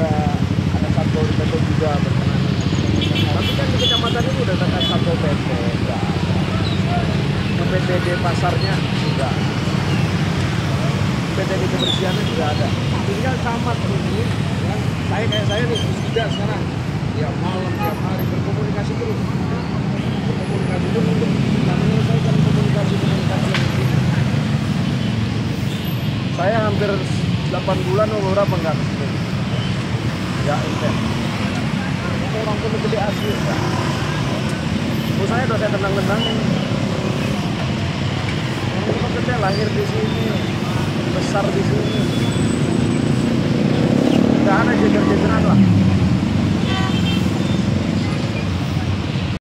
ada satpol pp juga berpenanganan. Tapi kan di kecamatan itu udah ada satpol pp, enggak. PTD pasarnya juga, PTD kebersihannya juga ada. Tinggal camat ini, ya. Saya nih tidak sekarang. Tiap malam, tiap hari berkomunikasi terus. Berkomunikasi terus untuk menyelesaikan komunikasi yang ini. Saya hampir 8 bulan berapa enggak ke situ. Enggak intens. Orang pun gede asli. Saya udah saya tenang-tenangin. Orang gede lahir di sini, besar di sini. Nggak ada jejer-jejeran lah.